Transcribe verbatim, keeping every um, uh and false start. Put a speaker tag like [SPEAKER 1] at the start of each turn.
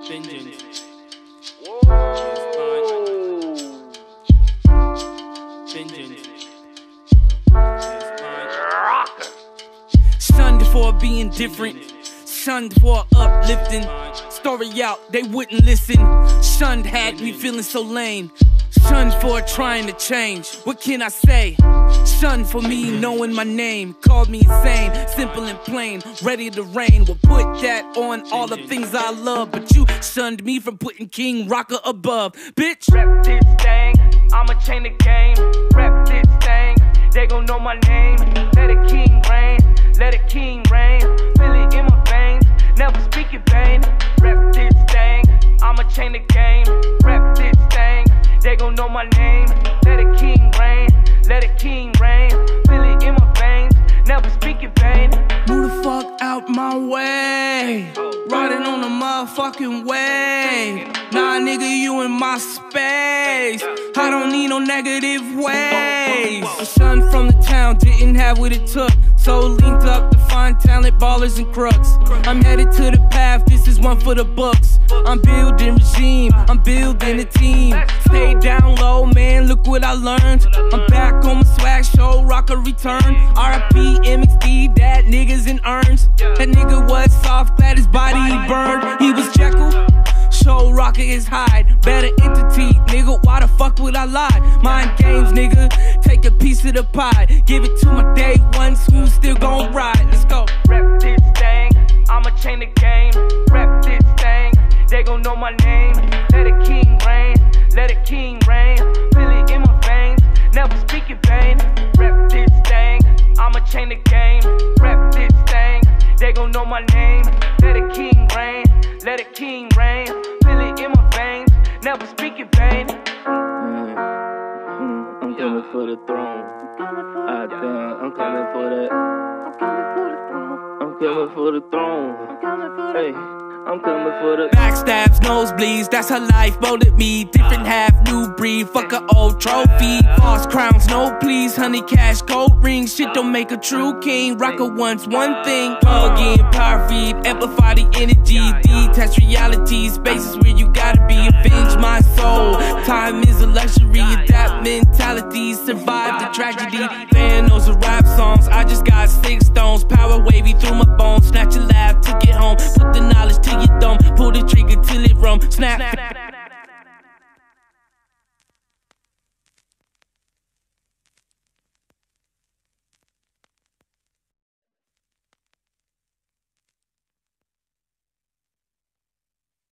[SPEAKER 1] Vengeance. Vengeance. Shunned for being different, shunned for uplifting. Story out, they wouldn't listen. Shunned had me feeling so lame. Shunned for trying to change. What can I say? Shunned for me knowing my name. Called me insane, simple and plain. Ready to rain. Will put that on all the things I love. But you shunned me from putting King Rocker above. Bitch,
[SPEAKER 2] rep this thing, I'ma change the game. Rep this thing, they gon' know my name. Let a king reign, let a king reign. Feel it in my veins, never speak in vain. Rep this thing, I'ma change the game. Rep this thing, they gon' know my name. Let a king reign, let a king reign. Feel it in my veins, never speak in vain.
[SPEAKER 1] move the fuck out my way. Riding on the motherfucking wave. Nah, nigga, you in my space. I don't need no negative ways. I'm shunned from the town, didn't have what it took. So linked up to find talent, ballers, and crooks. I'm headed to the path, this is one for the books. I'm building regime, I'm building a team. Stay down low, man, look what I learned. I'm back on my swag show, Rocker return. R I P M X D, that niggas in urns. That nigga was soft, glad his body he burned. He was Jekyll, show Rocker is hide. Better entity, nigga, why the fuck would I lie? Mind games, nigga, take a piece of the pie. Give it to my day ones who still gon' ride. Let's go.
[SPEAKER 2] Rep this thing, I'ma change the game. Rep this thing, they gon' know my name. Let a king reign, let a king reign. Feel it in my veins, never speak in vain. Rep this thing, I'ma change the game. Rep this thing, they gon' know my name. Let a king reign, let a king reign. Feel it in my veins, never speak in vain.
[SPEAKER 3] I'm coming for the throne. I think I'm coming for that. I'm coming for the throne. Hey, I'm coming for the
[SPEAKER 1] Backstabs, nosebleeds, that's her life, molded me. Different half, new breed, fuck a old trophy. False crowns, no please, honey cash, gold rings. Shit don't make a true king. Rocker wants one thing. Plug in, power feed, amplify the energy. Detach reality, spaces where you gotta be. Avenge my soul, time is a luxury. Adapt mentality, survive the tragedy. Fan knows the rap songs, I just got six stones. Power wavy through my bones, snatch a laugh, took it home. Put the knowledge to